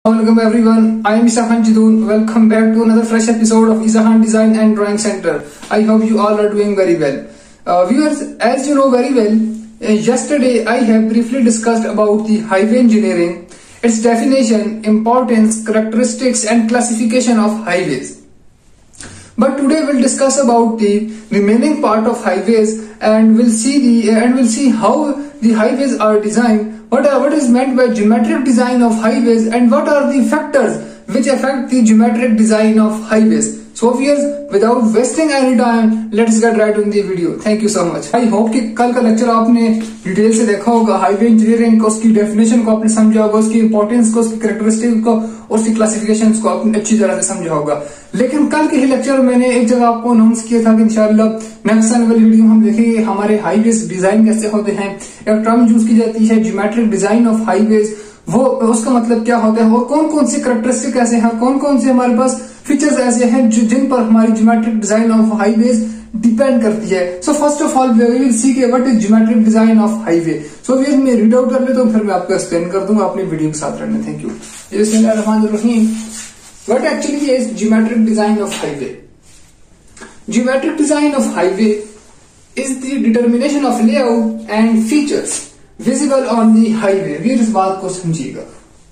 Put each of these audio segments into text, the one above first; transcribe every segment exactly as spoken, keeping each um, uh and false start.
Welcome everyone, I am Isahan Jidoon. Welcome back to another fresh episode of Isahan Design and Drawing Center. I hope you all are doing very well. Uh, viewers, as you know very well, uh, yesterday I have briefly discussed about the highway engineering, its definition, importance, characteristics and classification of highways. But today we'll discuss about the remaining part of highways and we'll see the uh, and we'll see how the highways are designed. What, are, what is meant by geometric design of highways and what are the factors which affect the geometric design of highways. So viewers, without wasting any time, let's get right on the video. Thank you so much. I hope कि कल का lecture आपने detail से देखा होगा, highway engineering को, उसकी definition को आपने समझा होगा, उसकी इंपॉर्टेंस को, उसकी कैरेक्टरिस्टिक को और उसकी क्लासिफिकेशन को आपने अच्छी तरह से समझा होगा. लेकिन कल के ही लेक्चर मैंने एक जगह आपको अनाउंस किया था कि इंशाल्लाह नेक्स्ट आने वाली वीडियो हम देखेंगे हमारे हाईवेज डिजाइन कैसे होते हैं. एक टर्म यूज की जाती है जियोमेट्रिक डिजाइन ऑफ हाईवेज, वो उसका मतलब क्या होता है और कौन कौन सी कैरेक्टरिस्टिक ऐसे हैं, कौन कौन से हमारे पास फीचर्स ऐसे हैं जो जिन पर हमारी geometric design of highways depend करती है. So first of all we will see के what is geometric design of highway. So we मैं रीड आउट कर लेता हूं, फिर मैं आपको एक्सप्लेन कर दूंगा. अपनी वीडियो के साथ रहना. Thank you. बिस्मिल्लाहिर्रहमानिर्रहीम. What actually is geometric design of highway? Geometric design of highway is the determination of layout and features visible on the highway. ये इस बात को समझिएगा.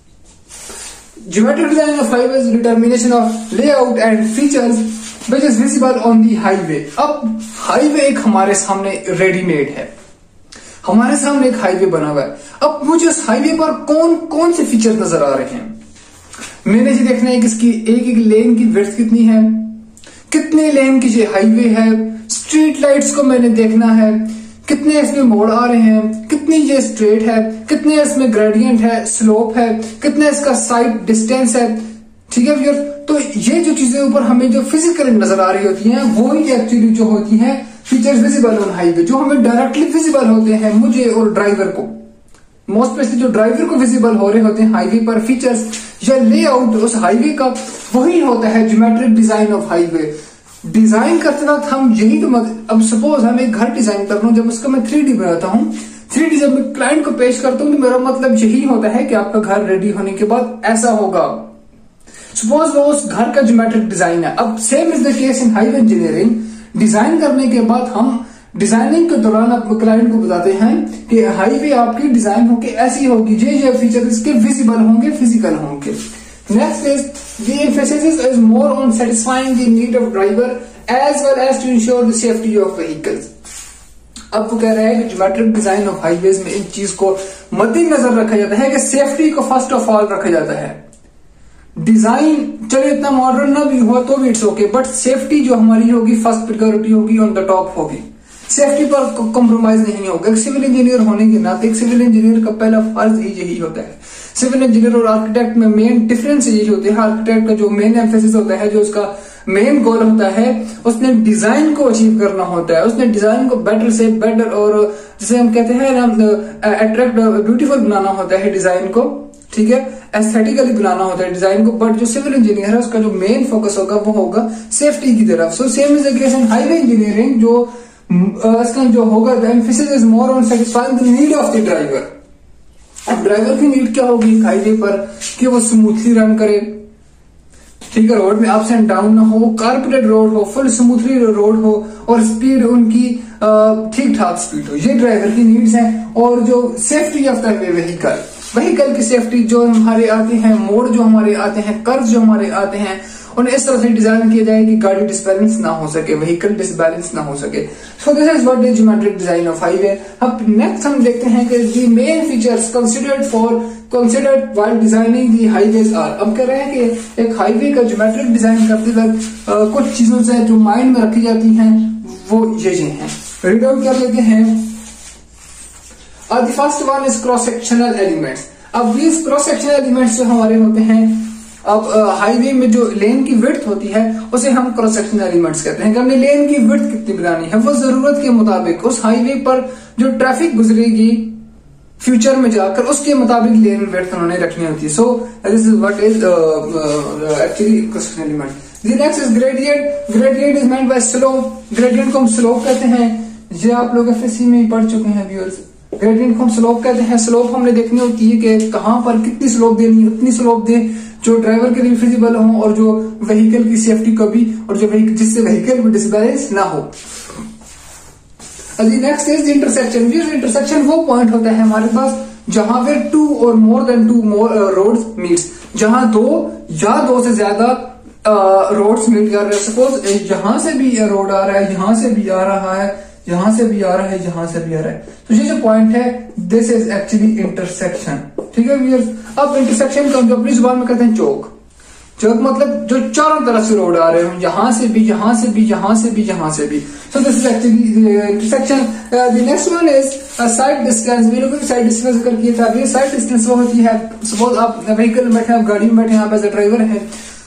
Geometric design of highway is determination of layout and features which is visible on the highway. अब highway एक हमारे सामने readymade है, हमारे सामने एक हाईवे बना हुआ है. अब मुझे उस हाईवे पर कौन कौन से फीचर नजर आ रहे हैं, मैंने जी देखना है कि इसकी एक एक लेन की विड्थ कितनी है, कितने लेन की ये हाईवे है. स्ट्रीट लाइट्स को मैंने देखना है, कितने इसमें मोड़ आ रहे हैं, कितनी ये स्ट्रेट है, कितने इसमें ग्रेडियंट है, स्लोप है, कितने इसका साइड डिस्टेंस है. ठीक है व्यूअर. तो ये जो चीजें ऊपर हमें जो फिजिकली नजर आ रही होती हैं वो ही एक्चुअली जो होती हैं फीचर्स विजिबल ऑन हाईवे, जो हमें डायरेक्टली विजिबल होते हैं मुझे और ड्राइवर को. मोस्ट स्पेशली जो ड्राइवर को विजिबल हो रहे होते हैं हाईवे पर फीचर्स या लेआउट उस हाईवे का, वही होता है geometric design of highway. Design करते वक्त हम यही तो अब सपोज हम एक घर डिजाइन कर रहा हूं, जब उसका मैं थ्री डी बनाता हूं, थ्री डी जब मैं क्लाइंट को पेश करता हूं तो मेरा मतलब यही होता है कि आपका घर रेडी होने के बाद ऐसा होगा. सपोज वो उस घर का जियोमेट्रिक डिजाइन है. अब same is the case in highway engineering. Design करने के बाद हम डिजाइनिंग के दौरान अपने क्लाइंट को बताते हैं कि हाईवे आपकी डिजाइन होगी ऐसी होगी, ये ये फीचर इसके विजिबल होंगे, फिजिकल होंगे. Next is the emphasis is more on satisfying the need of driver as well as to ensure the safety of vehicles. अब वो कह रहे हैं कि जियोमेट्रिक डिजाइन ऑफ हाईवेज में एक चीज को मद्देनजर रखा जाता है कि सेफ्टी को फर्स्ट ऑफ ऑल रखा जाता है. डिजाइन चलो इतना मॉडर्न ना भी हुआ तो भी इट्स ओके, बट सेफ्टी जो हमारी होगी फर्स्ट प्रायोरिटी होगी, ऑन द टॉप होगी. सेफ्टी पर कॉम्प्रोमाइज नहीं होगा. एक सिविल इंजीनियर होने के नाते एक सिविल इंजीनियर का पहला फर्ज ही यही होता है. सिविल इंजीनियर और आर्किटेक्ट में मेन डिफरेंस यही होते हैं. आर्किटेक्ट का जो मेन एम्फेसिस होता है, जो उसका मेन गोल होता है, उसने डिजाइन को अचीव करना होता है. उसने डिजाइन को बेटर से बेटर और जिसे हम कहते हैं ना अट्रैक्ट ब्यूटीफुल बनाना होता है डिजाइन को. ठीक है, एस्थेटिकली बनाना होता है डिजाइन को. बट जो सिविल इंजीनियर है उसका जो मेन फोकस होगा वो होगा सेफ्टी की तरफ. So same is the case in highway engineering. जो इसका जो होगा the emphasis is more on satisfying the need of the driver. अब ड्राइवर की नीड क्या होगी हाईवे पर कि वो स्मूथली रन करे. ठीक है, रोड में अप्स एंड डाउन ना हो, कारपेटेड रोड हो, फुल स्मूथली रोड हो और स्पीड उनकी ठीक ठाक स्पीड हो. ये ड्राइवर की नीड्स हैं. और जो safety of the vehicle, vehicle की सेफ्टी जो हमारे आते हैं, मोड़ जो हमारे आते हैं, कर्व जो हमारे आते हैं, उन्हें इस तरह से डिजाइन किया जाए कि गाड़ी डिसबैलेंस ना हो सके, व्हीकल डिसबैलेंस ना हो सके. So this is what is geometric design of highway. अब नेक्स्ट हम देखते हैं कि the main features considered for considered while designing the highways are. अब कह रहे हैं कि एक हाईवे का जियोमेट्रिक डिजाइन करते वक्त कुछ चीजों से जो माइंड में रखी जाती हैं वो ये ये हैं. रीड आउट कर लेते हैं. The first one is cross sectional elements. अब ये क्रॉस सेक्शनल एलिमेंट्स जो हमारे होते हैं, अब हाईवे में जो लेन की विड्थ होती है उसे हम क्रॉस सेक्शनल एलिमेंट्स कहते हैं. कि हमने लेन की विड्थ कितनी बनानी है वो जरूरत के मुताबिक उस हाईवे पर जो ट्रैफिक गुजरेगी फ्यूचर में जाकर उसके मुताबिक लेन विड्थ उन्होंने रखनी होती है. So this is what is actually cross sectional element. The next is gradient. Gradient is meant by slope. Gradient को हम स्लोप कहते हैं. ये आप लोग एफएससी में पढ़ चुके हैं व्यूअर्स. ग्रेडियंट को हम स्लोप कहते हैं। स्लोप हमने देखनी होती है कि कहां पर कितनी स्लोप देनी है, उतनी स्लोप दे जो ड्राइवर के लिए फिजिबल हो और जो व्हीकल की सेफ्टी को भी, और जो जिससे व्हीकल भी डिसबैलेंस ना हो। Next is intersection. इंटरसेक्शन वो पॉइंट होता है हमारे पास जहां पे टू और more than two more roads meets, जहां दो या दो से ज्यादा रोड्स मीट कर रहे हैं। सपोज यहां से भी रोड आ रहा है, यहां से भी आ रहा है, यहां से भी आ रहा है, यहां से भी आ रहा है, तो ये जो पॉइंट है दिस इज एक्चुअली इंटरसेक्शन। ठीक है व्यूअर्स, अब इंटरसेक्शन का जो अपनी जुबान में कहते हैं चौक। चौक मतलब जो चारों तरफ से रोड आ रहे हो, यहां से भी, यहां से भी, यहां से भी, यहां से भी। So this is actually intersection. The next one is side distance. We लोग साइड डिस्टेंस कर किया था। ये साइड डिस्टेंस वो होती है, सपोज आप व्हीकल में बैठे, आप गाड़ी में बैठे, आप एज ए ड्राइवर है,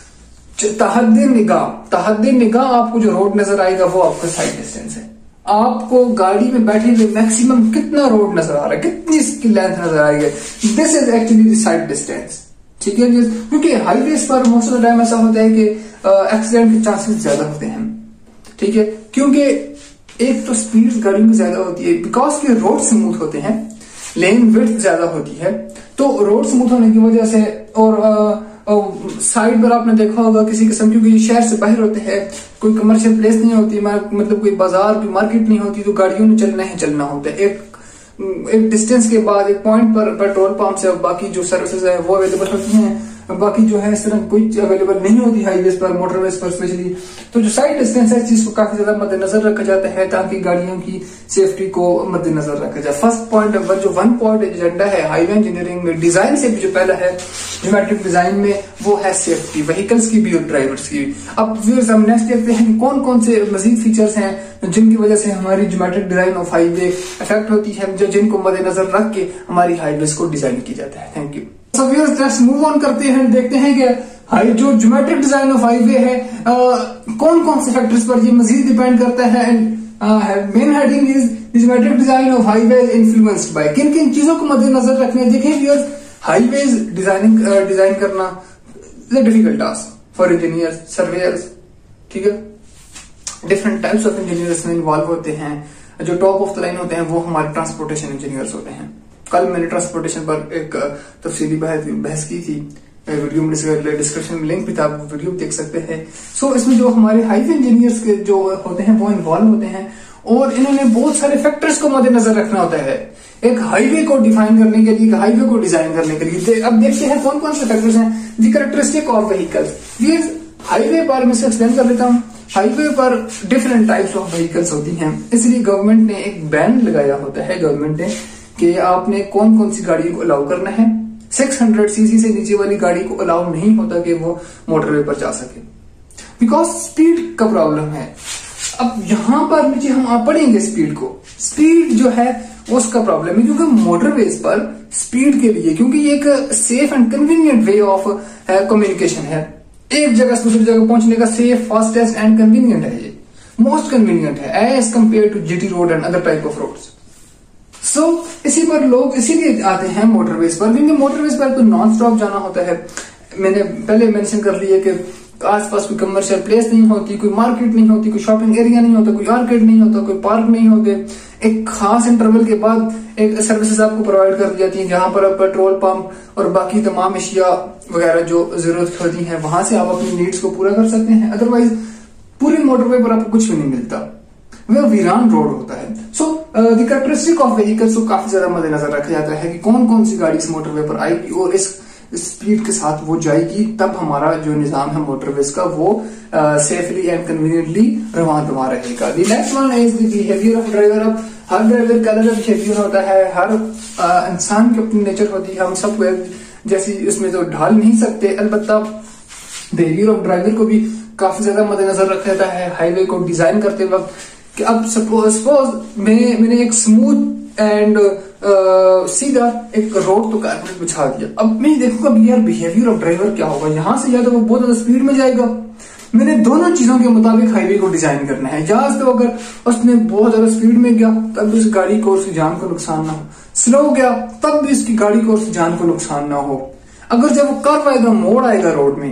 तहद्दी निगाह, तहद्दी निगाह आपको जो रोड नजर आएगा वो आपका साइड डिस्टेंस है। आपको गाड़ी में बैठे हुए मैक्सिमम कितना रोड नजर आ रहा है, कितनी इसकी लेंथ नजर आएगी, this is actually side distance. ठीक है, क्योंकि हाईवेज पर मोस्ट ऑफ द टाइम ऐसा होता है कि एक्सीडेंट के चांसेस ज्यादा होते हैं। ठीक है, क्योंकि एक तो स्पीड गाड़ी में ज्यादा होती है, बिकॉज के रोड स्मूथ होते हैं, लेन विड्थ ज्यादा होती है, तो रोड स्मूथ होने की वजह से, और साइड पर आपने देखा होगा किसी किस्म, क्योंकि शहर से बाहर होते हैं, कोई कमर्शियल प्लेस नहीं होती, मतलब कोई बाजार, कोई मार्केट नहीं होती, तो गाड़ियों ने चलना ही चलना होता है। एक एक डिस्टेंस के बाद एक पॉइंट पर पेट्रोल पंप से बाकी जो सर्विसेज है वो अवेलेबल होती हैं, बाकी जो है इस तरह कोई अवेलेबल नहीं होती हाईवेज पर, मोटरवेज पर स्पेशली। तो जो साइड डिस्टेंस है इस चीज को काफी ज्यादा मद्देनजर रखा जाता है ताकि गाड़ियों की सेफ्टी को मद्देनजर रखा जाए। फर्स्ट पॉइंट नंबर जो वन पॉइंट एजेंडा है हाईवे इंजीनियरिंग में, डिजाइन से भी जो पहला है ज्योमेट्रिक डिजाइन में, वो है सेफ्टी, व्हीकल्स की भी और ड्राइवर्स की भी। अब व्यूअर्स हम नेक्स्ट देखते हैं कि कौन कौन से मजीद फीचर्स हैं जिनकी वजह से हमारी geometric design of highway effect होती है, जो जिनको मद्देनजर रख के हमारी हाईवेज को डिजाइन किया जाता है। Thank you. So viewers, let's move on करते हैं, देखते हैं कि हाई जो ज्योमेट्रिक डिजाइन ऑफ हाईवे है आ, कौन कौन से फैक्टर्स पर ये मजीद डिपेंड करता है। And main heading is geometric design of highway influenced by, किन किन चीजों को मद्देनजर रखने। देखिए व्यूअर्स, हाईवेज डिजाइनिंग डिजाइन करना is a difficult task for engineers, surveyors. ठीक है, डिफरेंट टाइप्स ऑफ इंजीनियर्स में इन्वॉल्व होते हैं। जो टॉप ऑफ द लाइन होते हैं वो हमारे ट्रांसपोर्टेशन इंजीनियर्स होते हैं। कल मैंने ट्रांसपोर्टेशन पर एक तफसीली बहस की थी, वीडियो में डिस्क्रिप्शन में लिंक भी था, आप वीडियो देख सकते हैं। सो so, इसमें जो हमारे हाईवे इंजीनियर्स के जो होते हैं वो इन्वॉल्व होते हैं, और इन्होंने बहुत सारे फैक्टर्स को मद्देनजर रखना होता है एक हाईवे को डिफाइन करने के लिए, हाईवे को डिजाइन करने के लिए। अब देखते हैं कौन कौन से फैक्टर्स हैं। The characteristic of vehicles. ये हाईवे पर मैं एक्सप्लेन कर देता हूँ। हाईवे पर डिफरेंट टाइप्स ऑफ व्हीकल्स होती हैं, इसलिए गवर्नमेंट ने एक बैन लगाया होता है गवर्नमेंट ने कि आपने कौन कौन सी गाड़ी को अलाउ करना है। छह सौ सीसी से नीचे वाली गाड़ी को अलाउ नहीं होता कि वो मोटरवे पर जा सके, बिकॉज स्पीड का प्रॉब्लम है। अब यहां पर नीचे हम पढ़ेंगे स्पीड को, स्पीड जो है उसका प्रॉब्लम है, क्योंकि मोटरवेज पर स्पीड के लिए, क्योंकि ये एक safe and convenient way of communication है, एक जगह से दूसरी जगह पहुंचने का सेफ, फास्टेस्ट एंड कन्वीनियंट है, ये मोस्ट कन्वीनियंट है as compare to GT road and other type of roads. So so, इसी पर लोग इसीलिए आते हैं मोटरवेज पर, क्योंकि मोटरवेज पर तो नॉन स्टॉप जाना होता है। मैंने पहले मेंशन कर लिया कि आसपास कोई कमर्शियल प्लेस नहीं होती, कोई मार्केट नहीं होती, कोई शॉपिंग एरिया नहीं होता, कोई आर्केड नहीं होता, कोई पार्क नहीं होते। एक खास इंटरवल के बाद एक सर्विसेज आपको प्रोवाइड कर दी जाती है, जहां पर पेट्रोल पंप और बाकी तमाम अशिया वगैरह जो जरूरत होती है वहां से आप अपनी नीड्स को पूरा कर सकते हैं। अदरवाइज पूरी मोटरवे पर आपको कुछ भी नहीं मिलता, वह वीरान रोड होता है। So the characteristic of vehicles को काफी ज्यादा मद्देनजर रखा जाता है कि कौन कौन सी गाड़ी इस मोटरवे पर आएगी और इस स्पीड के साथ वो जाएगी, तब हमारा जो निजाम है मोटरवेज का वो सेफली एंड कन्वीनियंटली रवां दवा रहेगा। The next one is the behaviour of driver. अब हर ड्राइवर का अलग बिहेवियर होता है, हर uh, इंसान की अपनी नेचर होती है, हम सबको जैसी उसमें तो ढाल नहीं सकते। अलबत्ता बिहेवियर ऑफ ड्राइवर को भी काफी ज्यादा मद्देनजर रखा जाता है हाईवे को डिजाइन करते वक्त। कि अब सपोज सपोज मैं मैंने एक स्मूथ एंड सीधा एक रोड तो कारपेट बिछा दिया, अब मैं देखूंगा यार बिहेवियर ऑफ ड्राइवर क्या होगा। यहां से या तो वो बहुत ज्यादा स्पीड में जाएगा, मैंने दोनों चीजों के मुताबिक हाईवे को डिजाइन करना है। जहां तो अगर उसने बहुत ज्यादा स्पीड में गया तब भी उस गाड़ी को उसकी जान को नुकसान ना हो, स्लो गया तब भी उसकी गाड़ी को उसकी जान को नुकसान ना हो। अगर जब वो कर्व आएगा, मोड़ आएगा रोड में,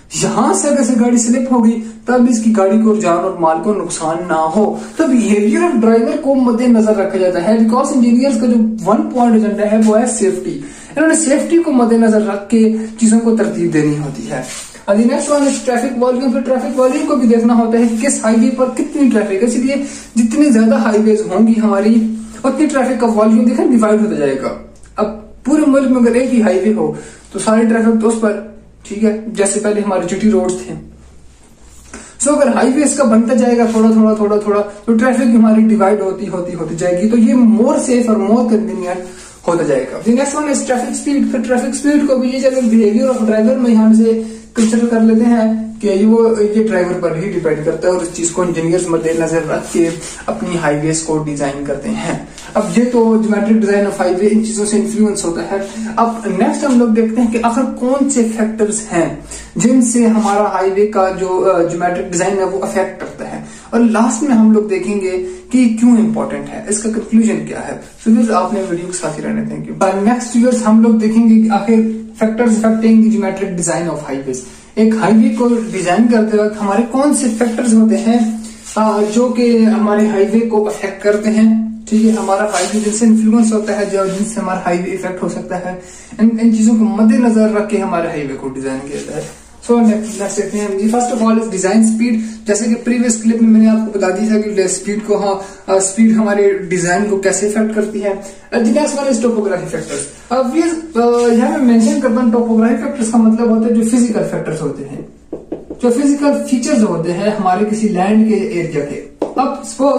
यहां से अगर से गाड़ी स्लिप होगी तब इसकी गाड़ी को जान और माल को नुकसान ना हो। तो बिहेवियर ऑफ ड्राइवर को मद्देनजर रखा जाता है, बिकॉज इंजीनियर्स का जो वन पॉइंट एजेंडा है वो है सेफ्टी। इन्होंने सेफ्टी को मद्देनजर रख के चीजों को तरतीब देनी होती है। Next one is traffic volume. फिर ट्रैफिक वॉल्यूम को भी देखना होता है कि किस हाईवे पर कितनी ट्रैफिक है, इसलिए जितनी ज्यादा हाईवेज होंगी हमारी उतनी ट्रैफिक का वॉल्यूम देखें डिवाइड होता जाएगा। अब पूरे मुल्क में अगर एक ही हाईवे हो तो सारी ट्रैफिक तो उस पर, ठीक है, जैसे पहले हमारे जीटी रोड्स थे। सो so, अगर हाईवे इसका बनता जाएगा थोड़ा थोड़ा थोड़ा थोड़ा तो ट्रैफिक हमारी डिवाइड होती होती होती जाएगी, तो ये मोर सेफ और मोर कन्वीनियंट होता जाएगा। Next one is traffic speed. फिर ट्रैफिक स्पीड को भी ये जब बिहेवियर ऑफ ड्राइवर में यहाँ से कंसिडर कर लेते हैं कि ये वो ये ड्राइवर पर ही डिपेंड करता है और इस चीज को इंजीनियर्स मद्देनजर रख के अपनी हाईवेज को डिजाइन करते हैं। अब ये तो ज्योमेट्रिक डिजाइन ऑफ हाईवे इन चीजों से इन्फ्लुएंस होता है। अब नेक्स्ट हम लोग देखते हैं कि आखिर कौन से फैक्टर्स हैं जिनसे हमारा हाईवे का जो ज्योमेट्रिक डिजाइन है वो अफेक्ट करता है, और लास्ट में हम लोग देखेंगे कि क्यों इंपॉर्टेंट है, इसका कंक्लूजन क्या है। तो आपने वीडियो के साथ ही रहने, थैंक यू। नेक्स्ट वीडियोस हम लोग देखेंगे कि आखिर factors affecting the geometric design of highways. एक हाईवे को डिजाइन करते वक्त हमारे कौन से फैक्टर्स होते हैं जो कि हमारे हाईवे को अफेक्ट करते हैं, ठीक है, हमारा हाईवे जिनसे इन्फ्लुएंस होता है, जो जिनसे हमारा हाईवे इफेक्ट हो सकता है, इन इन चीजों को मद्देनजर रख के हमारे हाईवे को डिजाइन किया जाता है। सो नेक्स्ट देखते हैं जी। First of all is design speed. जैसे कि प्रीवियस क्लिप में मैंने आपको बता दिया था कि स्पीड को, हाँ, स्पीड हमारे डिजाइन को कैसे इफेक्ट करती है। Next one is topography factors. अब यहाँ मैं मेंशन करता हूँ टोपोग्राफी फैक्टर्स का मतलब होता है जो फिजिकल फैक्टर्स होते हैं, जो फिजिकल फीचर्स होते हैं हमारे किसी लैंड के एरिया के। अब सपोज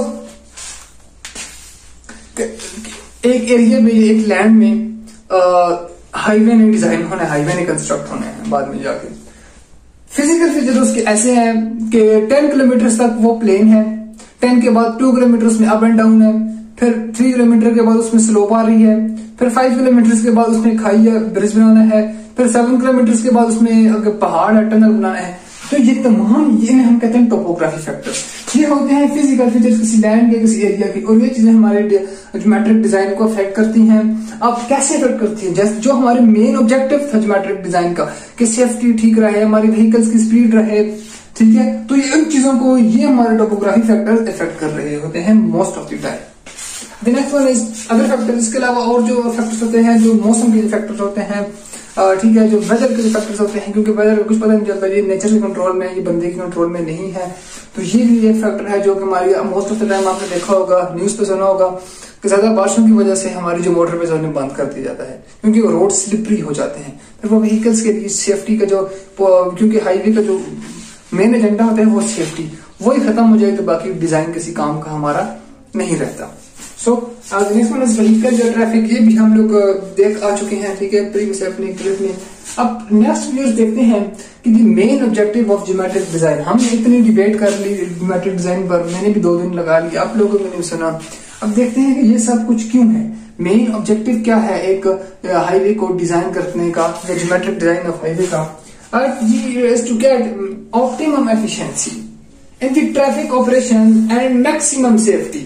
एक एरिया में, एक लैंड में हाईवे नहीं डिजाइन होना है, हाईवे नहीं कंस्ट्रक्ट होना है बाद में जाके। फिजिकल फीचर उसके ऐसे हैं कि टेन किलोमीटर तक वो प्लेन है, टेन के बाद टू किलोमीटर उसमें अप एंड डाउन है, फिर थ्री किलोमीटर के बाद उसमें स्लोप आ रही है, फिर फाइव किलोमीटर के बाद उसमें खाई है, ब्रिज बनाना है, फिर सेवन किलोमीटर के बाद उसमें अगर पहाड़ है, टनल बनाना है। तो ये तमाम ये हम कहते हैं टोपोग्राफी फैक्टर्स। ये होते हैं फिजिकल फीचर्स किसी लैंड के, किसी एरिया की, और ये चीजें हमारे ज्योमेट्रिक डिजाइन को अफेक्ट करती हैं। अब कैसे अफेक्ट करती हैं? जैसे जो हमारे मेन ऑब्जेक्टिव था ज्योमेट्रिक डिजाइन का कि सेफ्टी ठीक रहे, हमारी व्हीकल्स की स्पीड रहे, ठीक है, तो ये इन चीजों को ये हमारे टोपोग्राफी फैक्टर्स इफेक्ट कर रहे होते हैं most of the time. Next one is other factors. इसके अलावा और जो फैक्टर्स होते हैं, जो मौसम के फैक्टर्स होते हैं, ठीक है, जो वेदर के फैक्टर्स होते हैं, क्योंकि वेदर कुछ पता नहीं चलता, ये नेचर के कंट्रोल में, ये बंदे के कंट्रोल में नहीं है। तो ये भी एक फैक्टर है जो कि हमारी मोस्ट ऑफ द टाइम आपने देखा होगा, न्यूज पे सुना होगा कि ज्यादा बारिशों की वजह से हमारी जो मोटर पे उन्हें बंद कर दिया जाता है क्योंकि वो रोड स्लिपरी हो जाते हैं। फिर वो व्हीकल्स के लिए सेफ्टी का जो, क्योंकि हाईवे का जो मेन एजेंडा होता है वो सेफ्टी, वही खत्म हो जाए तो बाकी डिजाइन किसी काम का हमारा नहीं रहता। So next one is vehicle जो ट्रैफिक, ये भी हम लोग देख आ चुके हैं, ठीक है, प्रीवियस अपने क्लिप में। अब नेक्स्ट वीडियो देखते हैं कि the main objective of geometric design. हमने इतनी डिबेट कर ली ज्योमेट्रिक डिजाइन पर, मैंने भी दो दिन लगा लिया, आप लोगों ने सुना। अब देखते हैं कि ये सब कुछ क्यों है, मेन ऑब्जेक्टिव क्या है एक हाईवे को डिजाइन करने का, ज्योमेट्रिक डिजाइन ऑफ हाईवे का। To get optimum efficiency in the traffic operation and maximum safety.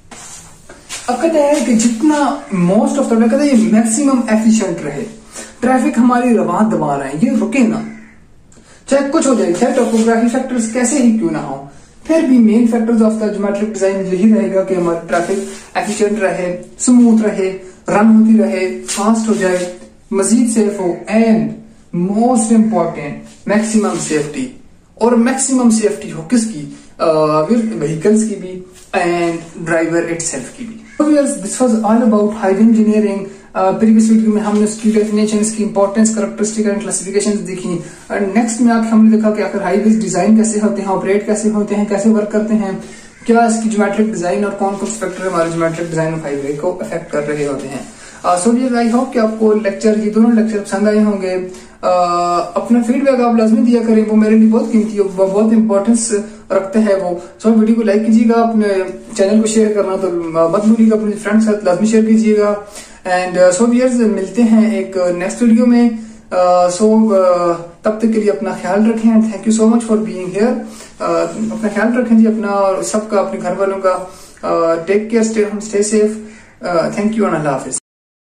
अब कहते हैं कि जितना मोस्ट ऑफ द कहते हैं ये मैक्सिमम एफिशिएंट रहे, ट्रैफिक हमारी रवा दबा रहे हैं, ये रुके ना, चाहे कुछ हो जाए, चाहे टोपोग्राफी फैक्टर्स कैसे ही क्यों ना हो, फिर भी main factors of the geometric design यही रहेगा कि हमारा ट्रैफिक एफिशिएंट रहे, स्मूथ रहे, रन होती रहे, फास्ट हो जाए, मजीद सेफ हो, and most important maximum safety. और मैक्सिमम सेफ्टी हो किसकी? व्हीकल्स की भी एंड ड्राइवर इटसेल्फ की भी। This was all about highway engineering. Previous video में हमने उसकी डेफिनेशन, की इंपॉर्टेंस, कैरेक्टरिस्टिक एंड क्लासिफिकेशंस देखी। नेक्स्ट में आके हमने देखा कि आखिर हाईवेज डिजाइन कैसे होते हैं, ऑपरेट कैसे होते हैं, कैसे वर्क करते हैं, क्या इसकी ज्योमेट्रिक डिजाइन और कौन कौन से फैक्टर हमारे ज्योमेट्रिक डिजाइन ऑफ हाईवे को अफेक्ट कर रहे होते हैं। सो आई होप कि आपको लेक्चर, ये दोनों लेक्चर पसंद आए होंगे। uh, अपना फीडबैक आप लाजमी दिया करें, वो मेरे लिए बहुत कीमती है, बहुत इंपॉर्टेंस रखते हैं वो। सो so, वीडियो को लाइक कीजिएगा, अपने चैनल को शेयर करना तो मत भूलिएगा, अपने फ्रेंड्स के साथ लाजमी शेयर कीजिएगा। एंड सो व्यूअर्स, मिलते हैं एक नेक्स्ट वीडियो में। सो uh, so, uh, तब तक के लिए अपना ख्याल रखें। Thank you so much for being here. अपना ख्याल रखें जी, अपना और सबका, अपने घर वालों का। Take care, stay home, stay safe. Thank you and अल्लाह हाफिज।